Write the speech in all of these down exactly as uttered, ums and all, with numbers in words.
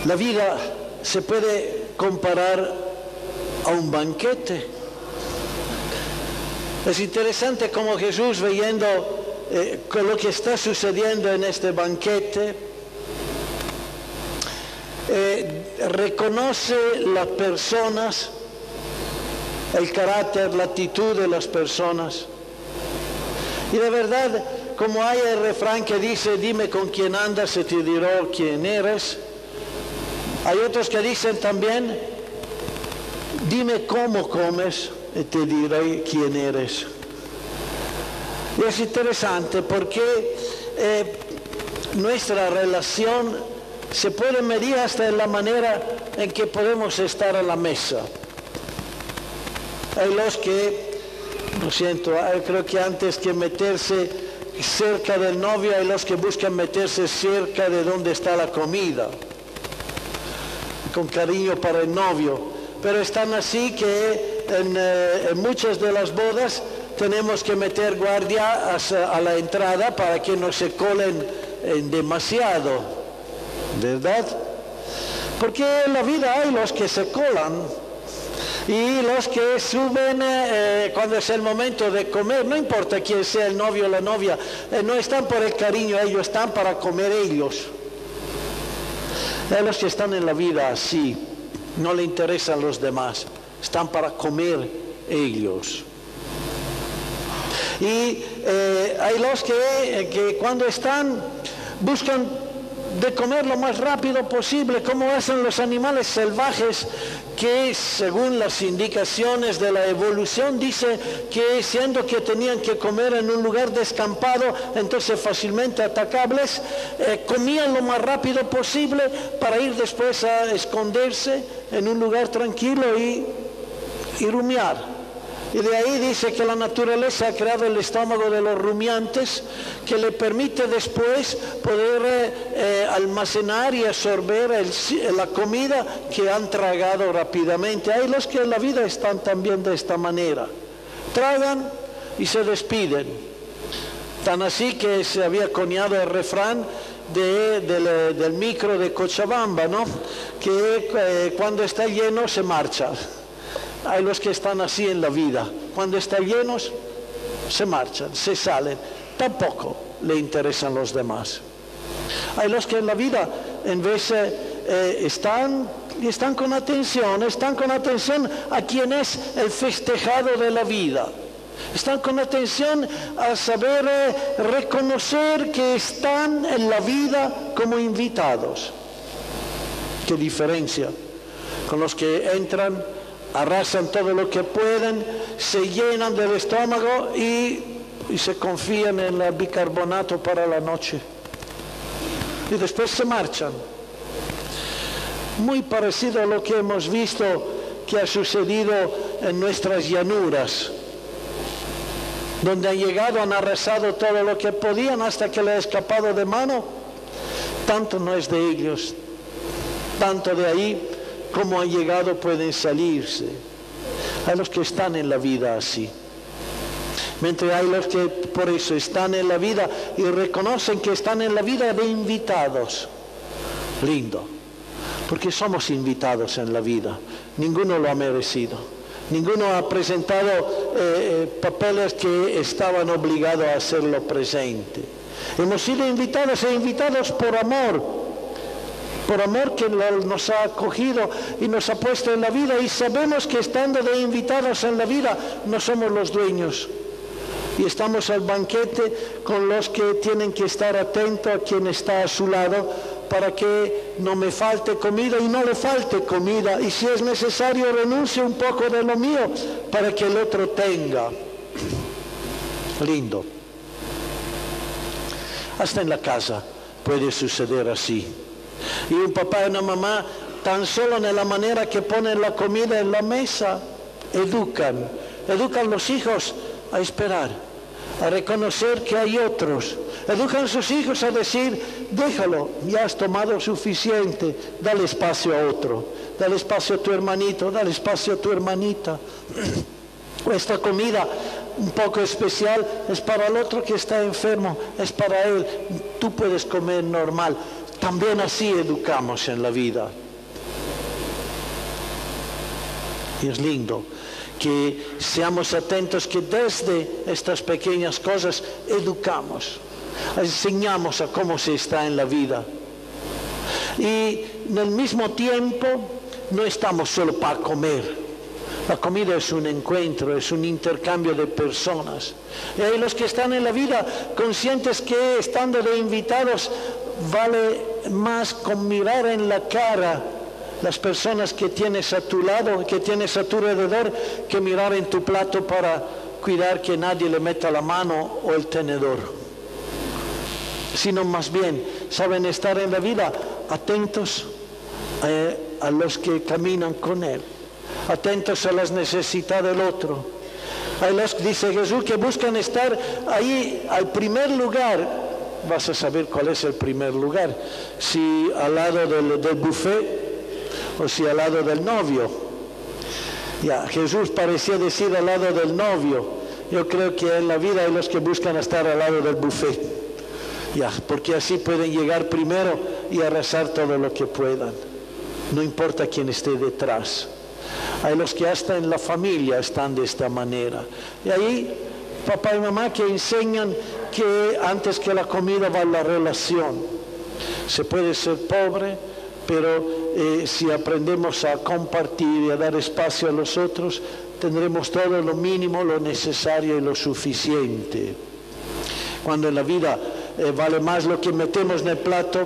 La vida se puede comparar a un banquete. Es interesante cómo Jesús, viendo eh, con lo que está sucediendo en este banquete, eh, reconoce las personas, el carácter, la actitud de las personas. Y de verdad, como hay el refrán que dice, dime con quién andas y te diré quién eres, hay otros que dicen también, dime cómo comes y te diré quién eres. Y es interesante porque eh, nuestra relación se puede medir hasta en la manera en que podemos estar a la mesa. Hay los que, lo siento, creo que antes que meterse cerca del novio, hay los que buscan meterse cerca de donde está la comida, con cariño para el novio. Pero están así que en, eh, en muchas de las bodas tenemos que meter guardia a, a la entrada para que no se colen eh, demasiado, ¿verdad? Porque en la vida hay los que se colan y los que suben eh, cuando es el momento de comer, no importa quién sea el novio o la novia, eh, no están por el cariño, ellos están para comer ellos. Hay los que están en la vida así, no le interesan los demás, están para comer ellos. Y eh, hay los que, que cuando están buscan de comer lo más rápido posible, como hacen los animales salvajes, que según las indicaciones de la evolución dice que siendo que tenían que comer en un lugar descampado, entonces fácilmente atacables, eh, comían lo más rápido posible para ir después a esconderse en un lugar tranquilo y, y rumiar. Y de ahí dice que la naturaleza ha creado el estómago de los rumiantes que le permite después poder eh, eh, almacenar y absorber el, la comida que han tragado rápidamente. Hay los que en la vida están también de esta manera. Tragan y se despiden. Tan así que se había coniado el refrán de, de, del micro de Cochabamba, ¿no? Que eh, cuando está lleno se marcha. Hay los que están así en la vida, cuando están llenos se marchan, se salen, tampoco le interesan los demás. Hay los que en la vida en vez eh, están, están con atención, están con atención a quien es el festejado de la vida. Están con atención a saber eh, reconocer que están en la vida como invitados. ¿Qué diferencia con los que entran, arrasan todo lo que pueden, se llenan del estómago y, y se confían en el bicarbonato para la noche? Y después se marchan. Muy parecido a lo que hemos visto que ha sucedido en nuestras llanuras, donde han llegado, han arrasado todo lo que podían hasta que le ha escapado de mano. Tanto no es de ellos, tanto de ahí como han llegado pueden salirse. Hay los que están en la vida así. Mientras hay los que por eso están en la vida y reconocen que están en la vida de invitados. Lindo, porque somos invitados en la vida. Ninguno lo ha merecido. Ninguno ha presentado eh, papeles que estaban obligados a hacerlo presente. Hemos sido invitados e invitados por amor. Por amor que nos ha acogido y nos ha puesto en la vida, y sabemos que estando de invitados en la vida no somos los dueños y estamos al banquete con los que tienen que estar atentos a quien está a su lado para que no me falte comida y no le falte comida, y si es necesario renuncie un poco de lo mío para que el otro tenga. Lindo. Hasta en la casa puede suceder así. Y un papá y una mamá, tan solo en la manera que ponen la comida en la mesa, educan, educan los hijos a esperar, a reconocer que hay otros, educan a sus hijos a decir, déjalo, ya has tomado suficiente, dale espacio a otro, dale espacio a tu hermanito, dale espacio a tu hermanita. Esta comida un poco especial es para el otro que está enfermo, es para él, tú puedes comer normal. también así educamos en la vida. Y es lindo que seamos atentos, que desde estas pequeñas cosas educamos, enseñamos a cómo se está en la vida. Y en el mismo tiempo no estamos solo para comer. La comida es un encuentro, es un intercambio de personas. Y hay los que están en la vida conscientes que estando de invitados vale más con mirar en la cara las personas que tienes a tu lado, que tienes a tu alrededor, que mirar en tu plato para cuidar que nadie le meta la mano o el tenedor. Sino más bien saben estar en la vida atentos eh, a los que caminan con él, atentos a las necesidades del otro. Hay los, dice Jesús, que buscan estar ahí al primer lugar. Vas a saber cuál es el primer lugar, si al lado del, del buffet o si al lado del novio. Ya, Jesús parecía decir al lado del novio. Yo creo que en la vida hay los que buscan estar al lado del buffet, ya, porque así pueden llegar primero y arrasar todo lo que puedan, no importa quién esté detrás. Hay los que hasta en la familia están de esta manera. Y ahí papá y mamá que enseñan que antes que la comida va la relación. Se puede ser pobre, pero eh, si aprendemos a compartir y a dar espacio a los otros, tendremos todo lo mínimo, lo necesario y lo suficiente. Cuando en la vida eh, vale más lo que metemos en el plato,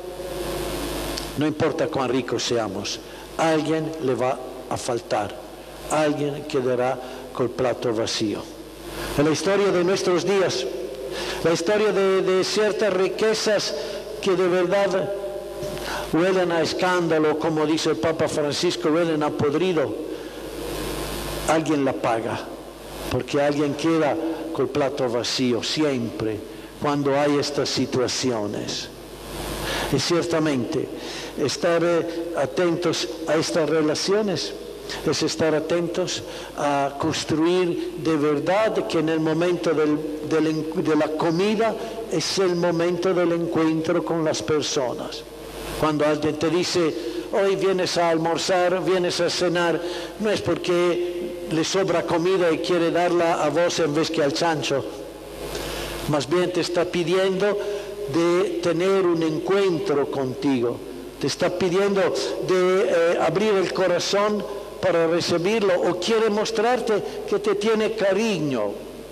no importa cuán ricos seamos, a alguien le va a faltar, alguien quedará con el plato vacío. En la historia de nuestros días, la historia de, de ciertas riquezas que de verdad huelen a escándalo, como dice el Papa Francisco, huelen a podrido, alguien la paga, porque alguien queda con el plato vacío siempre cuando hay estas situaciones. Y ciertamente estar eh, atentos a estas relaciones es estar atentos a construir de verdad que en el momento del, del, de la comida es el momento del encuentro con las personas. Cuando alguien te dice, hoy vienes a almorzar, vienes a cenar, no es porque le sobra comida y quiere darla a vos en vez que al chancho. Más bien te está pidiendo de tener un encuentro contigo. Te está pidiendo de eh, abrir el corazón para recibirlo, o quiere mostrarte que te tiene cariño.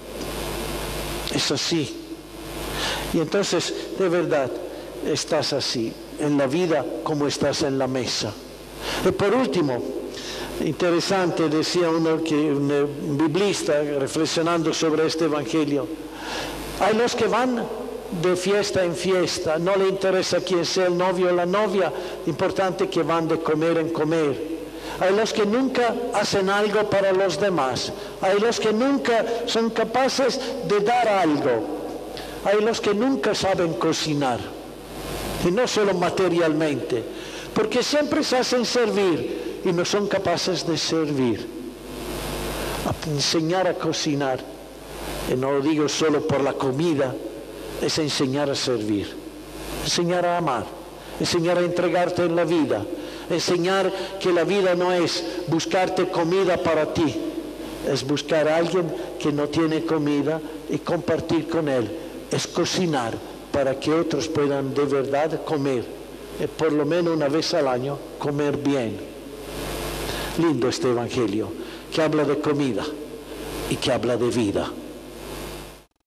Es así. Y entonces, de verdad, estás así en la vida como estás en la mesa. Y por último, interesante, decía uno que un biblista reflexionando sobre este evangelio, hay los que van de fiesta en fiesta, no le interesa quién sea el novio o la novia, importante que van de comer en comer. Hay los que nunca hacen algo para los demás, hay los que nunca son capaces de dar algo, hay los que nunca saben cocinar, y no solo materialmente, porque siempre se hacen servir y no son capaces de servir. A enseñar a cocinar, y no lo digo solo por la comida, es enseñar a servir, enseñar a amar, enseñar a entregarte en la vida, enseñar que la vida no es buscarte comida para ti, es buscar a alguien que no tiene comida y compartir con él, es cocinar para que otros puedan de verdad comer, y por lo menos una vez al año comer bien. Lindo este evangelio, que habla de comida y que habla de vida.